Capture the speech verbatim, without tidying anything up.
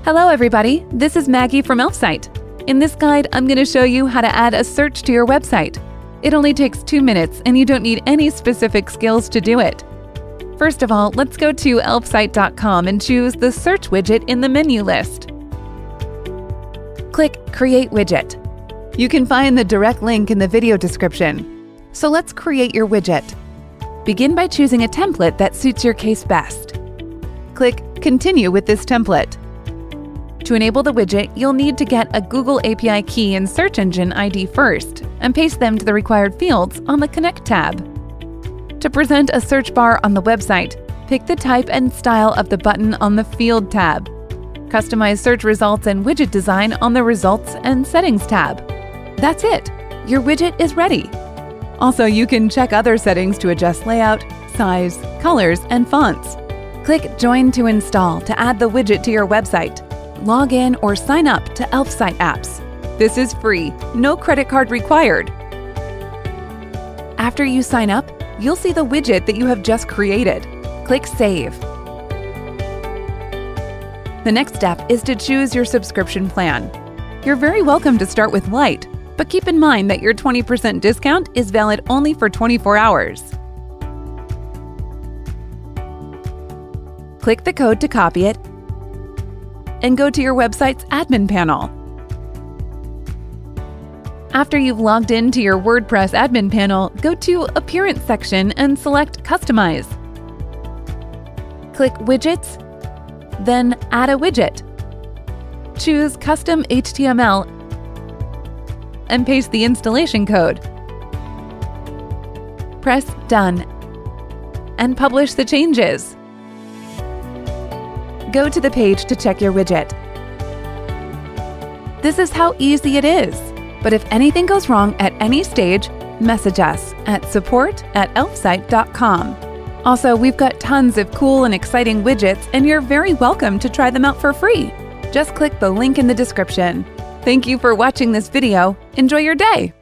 Hello everybody, this is Maggie from Elfsight. In this guide, I'm going to show you how to add a search to your website. It only takes two minutes and you don't need any specific skills to do it. First of all, let's go to elfsight dot com and choose the search widget in the menu list. Click Create Widget. You can find the direct link in the video description. So let's create your widget. Begin by choosing a template that suits your case best. Click Continue with this template. To enable the widget, you'll need to get a Google A P I key and search engine I D first and paste them to the required fields on the Connect tab. To present a search bar on the website, pick the type and style of the button on the Field tab. Customize search results and widget design on the Results and Settings tab. That's it! Your widget is ready! Also, you can check other settings to adjust layout, size, colors, and fonts. Click Join to install to add the widget to your website. Log in or sign up to Elfsight apps. This is free, no credit card required. After you sign up, you'll see the widget that you have just created. Click Save. The next step is to choose your subscription plan. You're very welcome to start with Lite, but keep in mind that your twenty percent discount is valid only for twenty-four hours. Click the code to copy it and go to your website's admin panel. After you've logged into your WordPress admin panel, go to Appearance section and select Customize. Click Widgets, then Add a widget. Choose Custom H T M L and paste the installation code. Press Done and publish the changes. Go to the page to check your widget. This is how easy it is. But if anything goes wrong at any stage, message us at support at elfsight dot com. Also, we've got tons of cool and exciting widgets, and you're very welcome to try them out for free. Just click the link in the description. Thank you for watching this video. Enjoy your day!